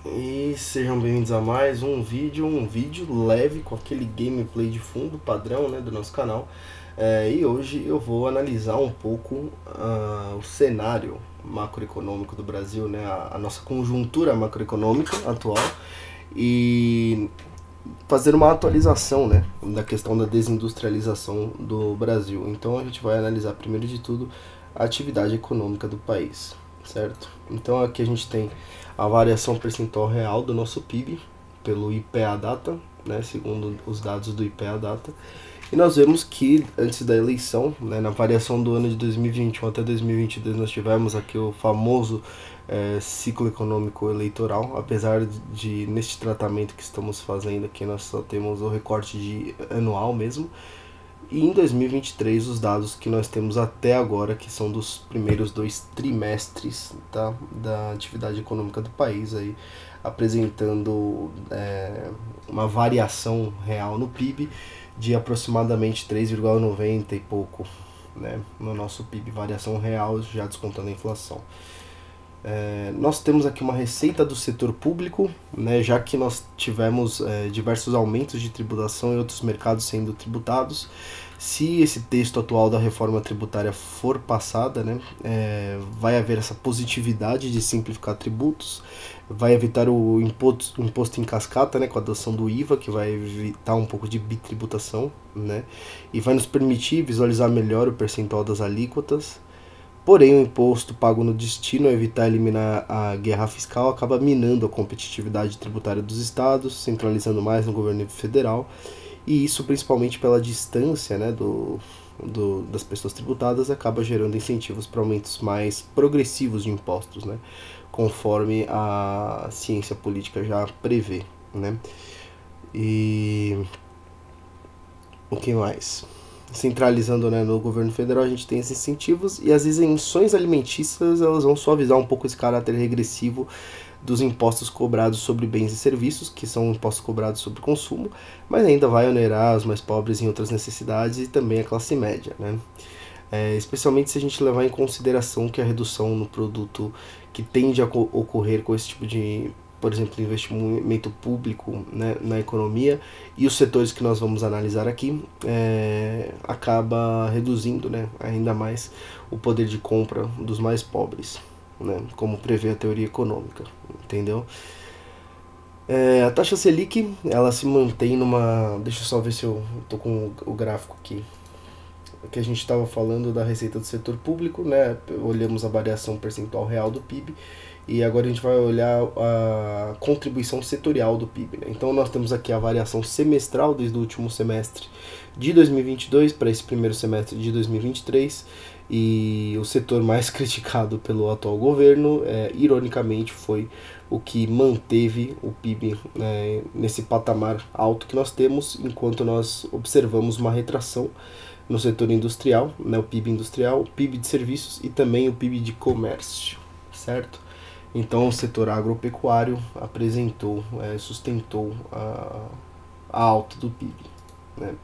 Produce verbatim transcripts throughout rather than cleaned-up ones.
E sejam bem-vindos a mais um vídeo, um vídeo leve com aquele gameplay de fundo padrão, né, do nosso canal. É, e hoje eu vou analisar um pouco uh, o cenário macroeconômico do Brasil, né, a, a nossa conjuntura macroeconômica atual e fazer uma atualização, né, da questão da desindustrialização do Brasil. Então a gente vai analisar primeiro de tudo a atividade econômica do país, certo? Então aqui a gente tem a variação percentual real do nosso P I B pelo I P E A Data, né, segundo os dados do I P E A Data. E nós vemos que antes da eleição, né, na variação do ano de dois mil e vinte e um até dois mil e vinte e dois, nós tivemos aqui o famoso é, ciclo econômico eleitoral, apesar de, neste tratamento que estamos fazendo aqui, nós só temos o recorte de anual mesmo. E em dois mil e vinte e três, os dados que nós temos até agora, que são dos primeiros dois trimestres, tá, da atividade econômica do país, aí, apresentando é, uma variação real no P I B de aproximadamente três vírgula noventa e pouco, né, no nosso P I B, variação real já descontando a inflação. É, nós temos aqui uma receita do setor público, né, já que nós tivemos é, diversos aumentos de tributação em outros mercados sendo tributados. Se esse texto atual da reforma tributária for passada, né, é, vai haver essa positividade de simplificar tributos, vai evitar o imposto, o imposto em cascata, né, com a adoção do I V A, que vai evitar um pouco de bitributação, né, e vai nos permitir visualizar melhor o percentual das alíquotas. Porém, o imposto pago no destino, ao evitar eliminar a guerra fiscal, acaba minando a competitividade tributária dos estados, centralizando mais no governo federal, e isso, principalmente pela distância, né, do, do, das pessoas tributadas, acaba gerando incentivos para aumentos mais progressivos de impostos, né, conforme a ciência política já prevê, né. E o que mais? Centralizando, né, no governo federal, a gente tem esses incentivos, e as isenções alimentícias elas vão suavizar um pouco esse caráter regressivo dos impostos cobrados sobre bens e serviços, que são impostos cobrados sobre consumo, mas ainda vai onerar os mais pobres em outras necessidades e também a classe média, né? É, especialmente se a gente levar em consideração que a redução no produto que tende a ocorrer com esse tipo de, por exemplo, investimento público, né, na economia e os setores que nós vamos analisar aqui, é, acaba reduzindo, né, ainda mais o poder de compra dos mais pobres, né, como prevê a teoria econômica, entendeu? É, a taxa Selic, ela se mantém numa... Deixa eu só ver se eu tô com o gráfico aqui. Que a gente estava falando da receita do setor público, né? Olhamos a variação percentual real do P I B e agora a gente vai olhar a contribuição setorial do P I B, né? Então nós temos aqui a variação semestral desde o último semestre de dois mil e vinte e dois para esse primeiro semestre de dois mil e vinte e três, e o setor mais criticado pelo atual governo, é, ironicamente, foi o que manteve o P I B, né, nesse patamar alto que nós temos, enquanto nós observamos uma retração no setor industrial, né, o P I B industrial, o P I B de serviços e também o P I B de comércio, certo? Então o setor agropecuário apresentou, é, sustentou a, a alta do P I B, né?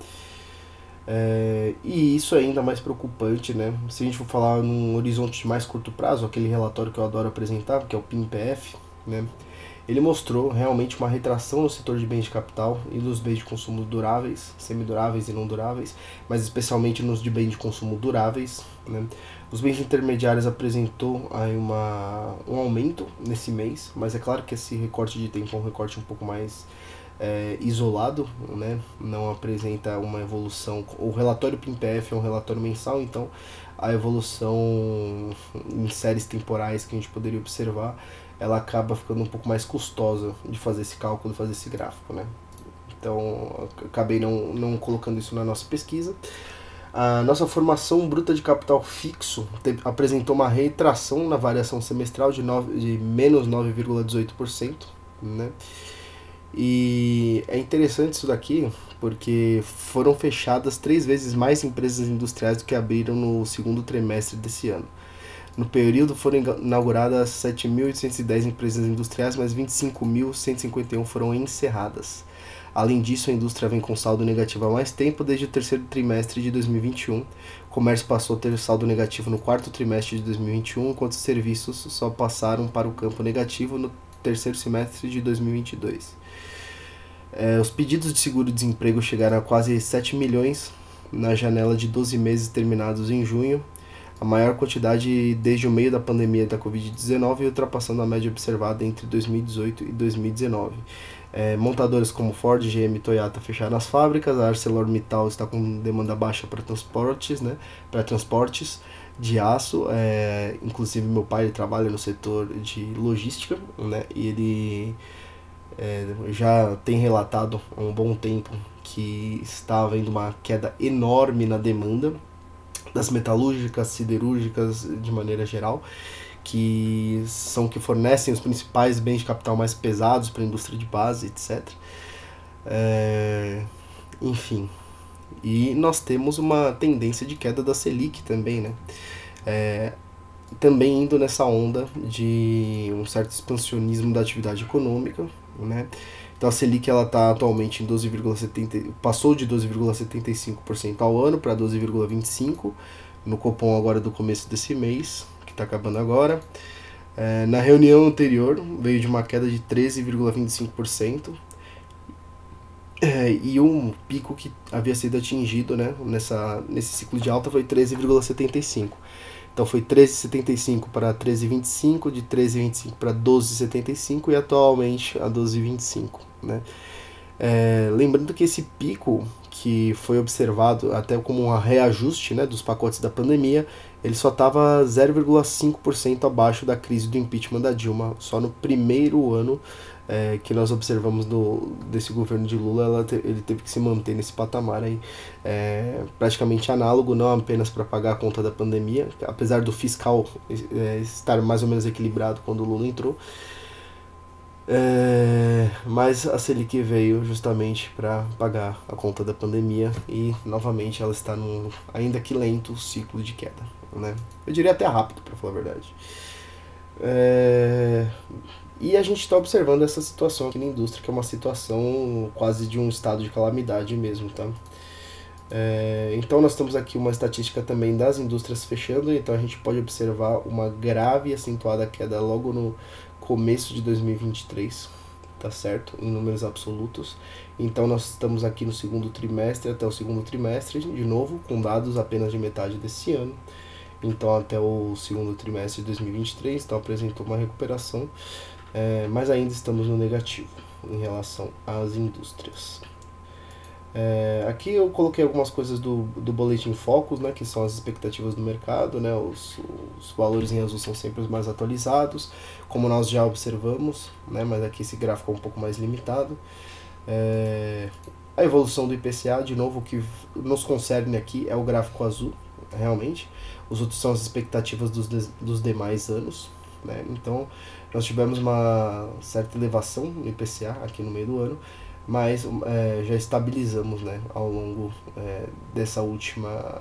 É, e isso é ainda mais preocupante, né? Se a gente for falar num horizonte de mais curto prazo, aquele relatório que eu adoro apresentar, que é o P I M P F, né? Ele mostrou realmente uma retração no setor de bens de capital e nos bens de consumo duráveis, semiduráveis e não duráveis, mas especialmente nos de bens de consumo duráveis, né? Os bens intermediários apresentou aí uma, um aumento nesse mês, mas é claro que esse recorte de tempo é um recorte um pouco mais é, isolado, né? Não apresenta uma evolução. O relatório P I M P F é um relatório mensal, então a evolução em séries temporais que a gente poderia observar, ela acaba ficando um pouco mais custosa de fazer esse cálculo, de fazer esse gráfico, né? Então, acabei não, não colocando isso na nossa pesquisa. A nossa formação bruta de capital fixo teve, apresentou uma retração na variação semestral de, nove, de menos nove vírgula dezoito por cento, né? E é interessante isso daqui, porque foram fechadas três vezes mais empresas industriais do que abriram no segundo trimestre desse ano. No período foram inauguradas sete mil oitocentas e dez empresas industriais, mas vinte e cinco mil cento e cinquenta e um foram encerradas. Além disso, a indústria vem com saldo negativo há mais tempo, desde o terceiro trimestre de dois mil e vinte e um. O comércio passou a ter saldo negativo no quarto trimestre de dois mil e vinte e um, enquanto os serviços só passaram para o campo negativo no terceiro semestre de dois mil e vinte e dois. É, os pedidos de seguro-desemprego chegaram a quase sete milhões na janela de doze meses terminados em junho, a maior quantidade desde o meio da pandemia da covid dezenove, ultrapassando a média observada entre dois mil e dezoito e dois mil e dezenove. É, montadoras como Ford, G M e Toyota fecharam as fábricas, a ArcelorMittal está com demanda baixa para transportes, né, para transportes de aço, é, inclusive meu pai ele trabalha no setor de logística, né, e ele é, já tem relatado há um bom tempo que está havendo uma queda enorme na demanda das metalúrgicas, siderúrgicas de maneira geral, que são que fornecem os principais bens de capital mais pesados para a indústria de base, etcétera. É, enfim, e nós temos uma tendência de queda da Selic também, né? É, também indo nessa onda de um certo expansionismo da atividade econômica, né? Então a Selic ela está atualmente em doze vírgula setenta por cento, passou de doze vírgula setenta e cinco por cento ao ano para doze vírgula vinte e cinco por cento no Copom agora do começo desse mês, que está acabando agora. É, na reunião anterior veio de uma queda de treze vírgula vinte e cinco por cento, é, e um pico que havia sido atingido, né, nessa, nesse ciclo de alta foi treze vírgula setenta e cinco por cento. Então foi treze vírgula setenta e cinco para treze vírgula vinte e cinco, de treze vírgula vinte e cinco para doze vírgula setenta e cinco e atualmente a doze vírgula vinte e cinco, né? É, lembrando que esse pico que foi observado até como um reajuste, né, dos pacotes da pandemia, ele só estava zero vírgula cinco por cento abaixo da crise do impeachment da Dilma. Só no primeiro ano é, que nós observamos do, desse governo de Lula, ela te, ele teve que se manter nesse patamar aí, é, praticamente análogo, não apenas para pagar a conta da pandemia, apesar do fiscal é, estar mais ou menos equilibrado quando o Lula entrou. É, mas a Selic veio justamente para pagar a conta da pandemia e novamente ela está num, ainda que lento, ciclo de queda, né? Eu diria até rápido, para falar a verdade. É, e a gente está observando essa situação aqui na indústria, que é uma situação quase de um estado de calamidade mesmo, tá? É, então nós temos aqui uma estatística também das indústrias fechando, então a gente pode observar uma grave e acentuada queda logo no começo de dois mil e vinte e três, tá certo? Em números absolutos. Então nós estamos aqui no segundo trimestre, até o segundo trimestre, de novo, com dados apenas de metade desse ano. Então até o segundo trimestre de dois mil e vinte e três, então apresentou uma recuperação, é, mas ainda estamos no negativo em relação às indústrias. É, aqui eu coloquei algumas coisas do, do Boletim Focus, né, que são as expectativas do mercado, né, os, os valores em azul são sempre os mais atualizados, como nós já observamos, né, mas aqui esse gráfico é um pouco mais limitado. É, a evolução do I P C A, de novo, o que nos concerne aqui é o gráfico azul, realmente, os outros são as expectativas dos, dos demais anos, né, então nós tivemos uma certa elevação no I P C A aqui no meio do ano, mas é, já estabilizamos, né, ao longo é, dessa última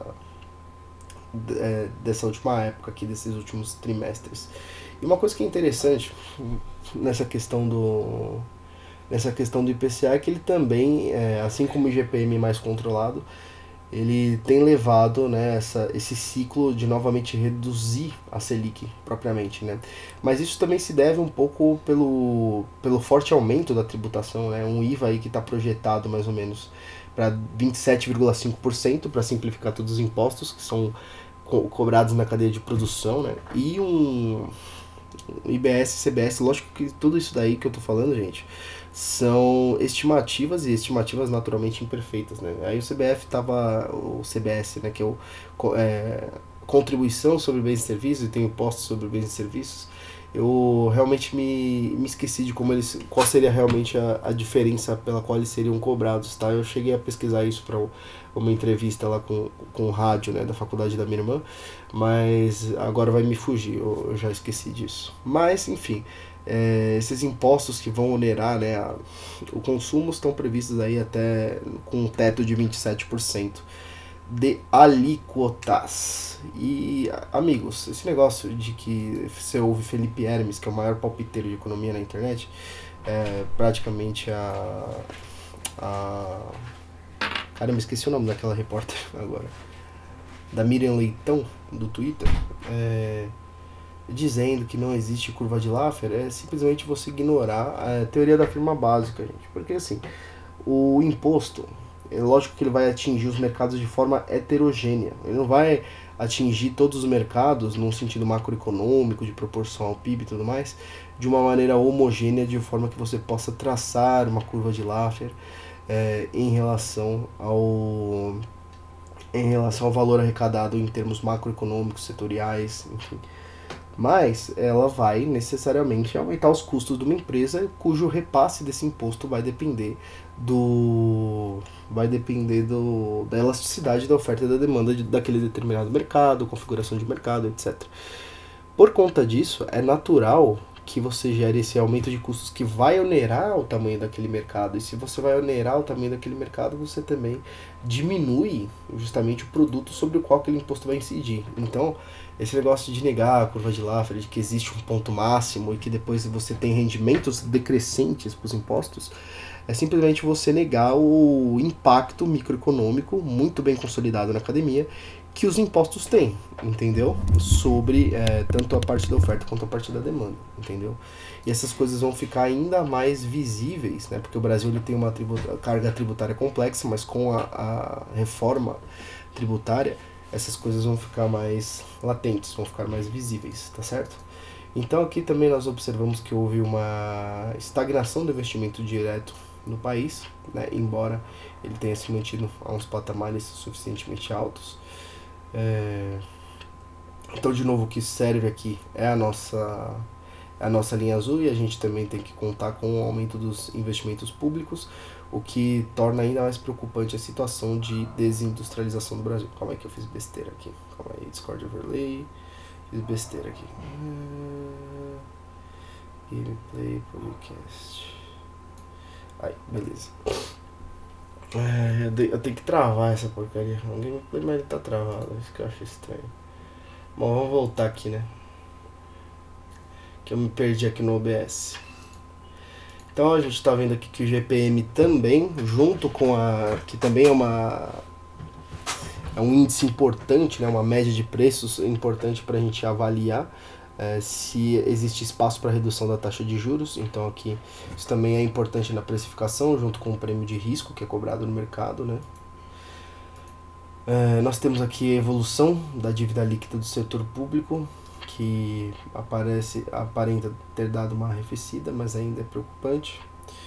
é, dessa última época aqui, desses últimos trimestres. E uma coisa que é interessante nessa questão do nessa questão do I P C A é que ele também, é, assim como o I G P M mais controlado, ele tem levado, né, essa, esse ciclo de novamente reduzir a Selic propriamente, né? Mas isso também se deve um pouco pelo, pelo forte aumento da tributação, né? Um I V A aí que está projetado mais ou menos para vinte e sete vírgula cinco por cento, para simplificar todos os impostos que são co cobrados na cadeia de produção, né? E um I B S, C B S, lógico que tudo isso daí que eu tô falando, gente, são estimativas e estimativas naturalmente imperfeitas, né? Aí o C B F tava, o C B S, né, que é o é, contribuição sobre bens e serviços, e tem impostos sobre bens e serviços. Eu realmente me, me esqueci de como eles, qual seria realmente a, a diferença pela qual eles seriam cobrados, tá? Eu cheguei a pesquisar isso para uma entrevista lá com, com o rádio, né, da faculdade da minha irmã, mas agora vai me fugir, eu, eu já esqueci disso. Mas, enfim, é, esses impostos que vão onerar, né, a, o consumo estão previstos aí até com um teto de vinte e sete por cento de alíquotas. E, amigos, esse negócio de que você ouve Felipe Hermes, que é o maior palpiteiro de economia na internet, é praticamente a... a cara, eu me esqueci o nome daquela repórter agora, da Miriam Leitão, do Twitter, é, dizendo que não existe curva de Laffer é simplesmente você ignorar a teoria da firma básica, gente. Porque assim, o imposto, é lógico que ele vai atingir os mercados de forma heterogênea. Ele não vai atingir todos os mercados num sentido macroeconômico, de proporção ao P I B e tudo mais, de uma maneira homogênea, de forma que você possa traçar uma curva de Laffer é, em relação ao em relação ao valor arrecadado em termos macroeconômicos, setoriais, enfim. Mas ela vai necessariamente aumentar os custos de uma empresa cujo repasse desse imposto vai depender do vai depender do, da elasticidade da oferta e da demanda de, daquele determinado mercado, configuração de mercado, etcétera. Por conta disso, é natural que você gere esse aumento de custos que vai onerar o tamanho daquele mercado. E se você vai onerar o tamanho daquele mercado, você também diminui justamente o produto sobre o qual aquele imposto vai incidir. Então, esse negócio de negar a curva de Laffer, de que existe um ponto máximo e que depois você tem rendimentos decrescentes para os impostos, é simplesmente você negar o impacto microeconômico muito bem consolidado na academia que os impostos têm, entendeu? Sobre é, tanto a parte da oferta quanto a parte da demanda, entendeu? E essas coisas vão ficar ainda mais visíveis, né? Porque o Brasil ele tem uma tributa- carga tributária complexa, mas com a, a reforma tributária, essas coisas vão ficar mais latentes, vão ficar mais visíveis, tá certo? Então aqui também nós observamos que houve uma estagnação do investimento direto no país, né? Embora ele tenha se mantido a uns patamares suficientemente altos. É... Então, de novo, o que serve aqui é a nossa, a nossa linha azul, e a gente também tem que contar com o aumento dos investimentos públicos, o que torna ainda mais preocupante a situação de desindustrialização do Brasil. Calma aí que eu fiz besteira aqui. Calma aí, Discord Overlay. Fiz besteira aqui. Gameplay Podcast. Aí, beleza. É, eu tenho que travar essa porcaria. O gameplay, mas ele tá travado. Isso que eu acho estranho. Bom, vamos voltar aqui, né? Que eu me perdi aqui no O B S. Então a gente tá vendo aqui que o G P M também, junto com a... que também é uma... é um índice importante, né? Uma média de preços importante para a gente avaliar é, se existe espaço para redução da taxa de juros. Então aqui isso também é importante na precificação, junto com o prêmio de risco que é cobrado no mercado, né? É, nós temos aqui a evolução da dívida líquida do setor público, que aparece, aparenta ter dado uma arrefecida, mas ainda é preocupante.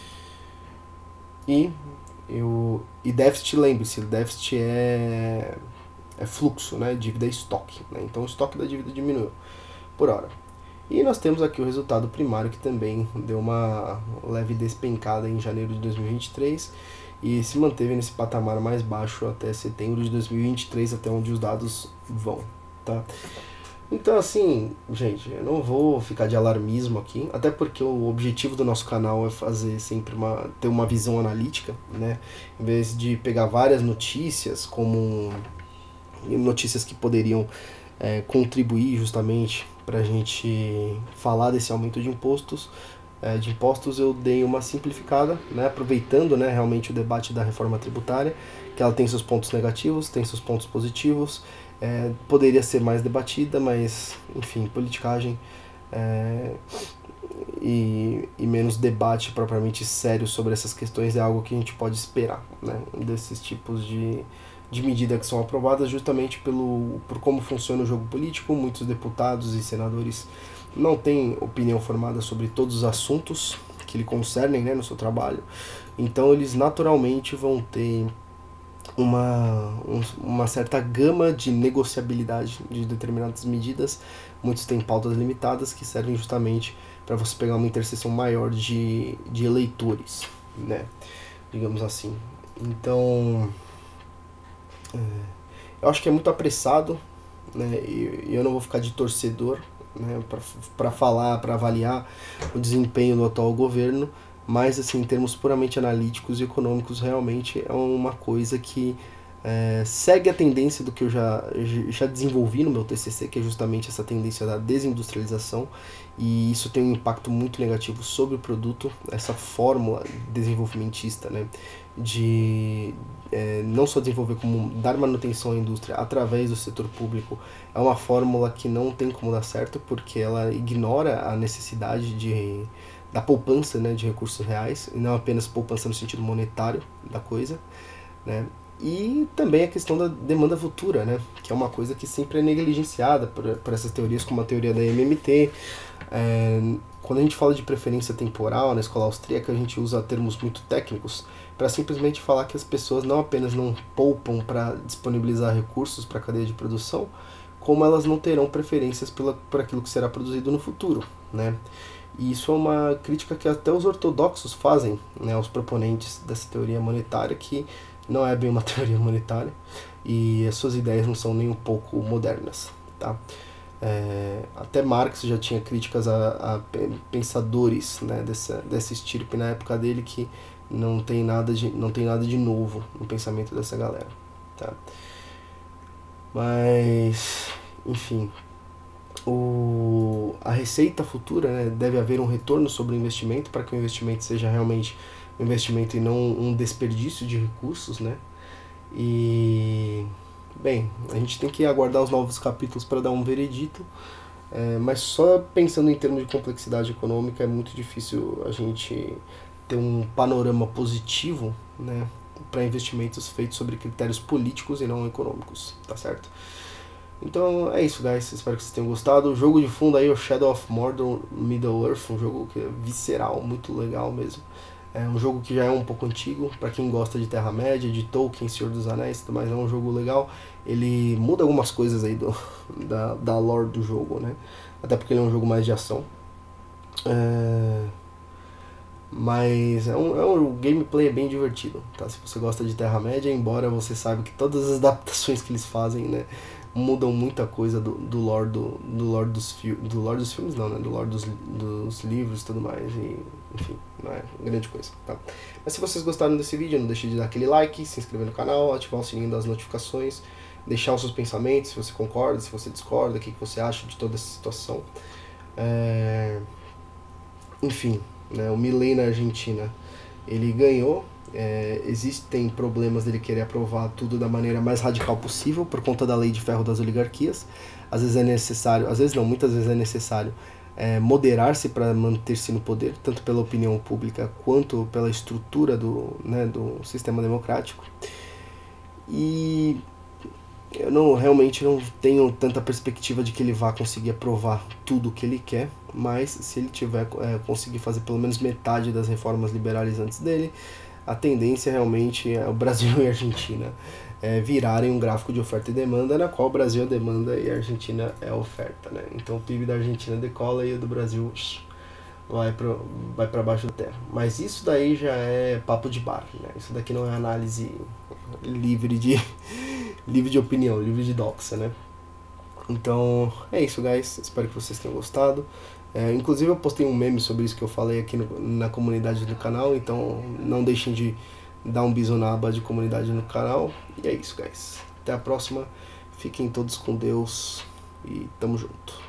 E, eu, e déficit, lembre-se, déficit é, é fluxo, né? Dívida é estoque, né? Então o estoque da dívida diminuiu por hora. E nós temos aqui o resultado primário, que também deu uma leve despencada em janeiro de dois mil e vinte e três e se manteve nesse patamar mais baixo até setembro de dois mil e vinte e três, até onde os dados vão, tá? Então, assim, gente, eu não vou ficar de alarmismo aqui, até porque o objetivo do nosso canal é fazer sempre uma, ter uma visão analítica, né? Em vez de pegar várias notícias, como notícias que poderiam é, contribuir justamente para a gente falar desse aumento de impostos, é, de impostos, eu dei uma simplificada, né? Aproveitando, né, realmente o debate da reforma tributária, que ela tem seus pontos negativos, tem seus pontos positivos. É, poderia ser mais debatida, mas, enfim, politicagem é, e, e menos debate propriamente sério sobre essas questões é algo que a gente pode esperar, né, desses tipos de, de medida que são aprovadas, justamente pelo, por como funciona o jogo político. Muitos deputados e senadores não têm opinião formada sobre todos os assuntos que lhe concernem, né, no seu trabalho, então eles naturalmente vão ter Uma, uma certa gama de negociabilidade de determinadas medidas. Muitos têm pautas limitadas que servem justamente para você pegar uma interseção maior de, de eleitores, né? Digamos assim. Então, é, eu acho que é muito apressado, né? E, e eu não vou ficar de torcedor, né, para falar, para avaliar o desempenho do atual governo. Mas, assim, em termos puramente analíticos e econômicos, realmente é uma coisa que É, segue a tendência do que eu já, já desenvolvi no meu T C C, que é justamente essa tendência da desindustrialização, e isso tem um impacto muito negativo sobre o produto, essa fórmula desenvolvimentista, né, de é, não só desenvolver, como dar manutenção à indústria através do setor público, é uma fórmula que não tem como dar certo, porque ela ignora a necessidade de, da poupança, né, de recursos reais, e não apenas poupança no sentido monetário da coisa, né. E também a questão da demanda futura, né? Que é uma coisa que sempre é negligenciada por, por essas teorias, como a teoria da M M T. É, quando a gente fala de preferência temporal na escola austríaca, a gente usa termos muito técnicos para simplesmente falar que as pessoas não apenas não poupam para disponibilizar recursos para a cadeia de produção, como elas não terão preferências pela, por aquilo que será produzido no futuro, né? E isso é uma crítica que até os ortodoxos fazem, né, aos proponentes dessa teoria monetária, que não é bem uma teoria monetária e as suas ideias não são nem um pouco modernas, tá? É, até Marx já tinha críticas a, a pensadores, né, dessa, dessa estirpe na época dele, que não tem nada de, não tem nada de novo no pensamento dessa galera, tá? Mas, enfim, o, a receita futura, né, deve haver um retorno sobre o investimento para que o investimento seja realmente um investimento e não um desperdício de recursos, né? E, bem, a gente tem que aguardar os novos capítulos para dar um veredito, é, mas só pensando em termos de complexidade econômica é muito difícil a gente ter um panorama positivo, né, para investimentos feitos sobre critérios políticos e não econômicos, tá certo? Então é isso, guys, espero que vocês tenham gostado. O jogo de fundo aí é o Shadow of Mordor Middle-earth, um jogo que é visceral, muito legal mesmo. É um jogo que já é um pouco antigo, para quem gosta de Terra-média, de Tolkien, Senhor dos Anéis, mas é um jogo legal. Ele muda algumas coisas aí do, da, da lore do jogo, né? Até porque ele é um jogo mais de ação. É... Mas é um, é um gameplay bem divertido, tá? Se você gosta de Terra-média, embora você saiba que todas as adaptações que eles fazem, né, mudam muita coisa do, do lore do, do lore dos filmes, do lore dos filmes não, né, do lore dos, dos livros e tudo mais, e enfim, não é grande coisa, tá? Mas se vocês gostaram desse vídeo, não deixe de dar aquele like, se inscrever no canal, ativar o sininho das notificações, deixar os seus pensamentos, se você concorda, se você discorda, o que você acha de toda essa situação. É... Enfim, né, o Milei na Argentina, ele ganhou. É, existem problemas dele querer aprovar tudo da maneira mais radical possível por conta da lei de ferro das oligarquias. Às vezes é necessário, às vezes não, muitas vezes é necessário é, moderar-se para manter-se no poder, tanto pela opinião pública quanto pela estrutura do, né, do sistema democrático. E eu não, realmente não tenho tanta perspectiva de que ele vá conseguir aprovar tudo o que ele quer, mas se ele tiver é, conseguir fazer pelo menos metade das reformas liberalizantes dele, a tendência realmente é o Brasil e a Argentina é, virarem um gráfico de oferta e demanda, na qual o Brasil é demanda e a Argentina é a oferta, né? Então o P I B da Argentina decola e o do Brasil vai para vai para baixo da terra. Mas isso daí já é papo de bar, né? Isso daqui não é análise livre de, livre de opinião, livre de doxa, né? Então é isso, guys. Espero que vocês tenham gostado. É, inclusive eu postei um meme sobre isso que eu falei aqui no, na comunidade do canal, então não deixem de dar um bisu na aba de comunidade no canal. E é isso, guys. Até a próxima. Fiquem todos com Deus e tamo junto.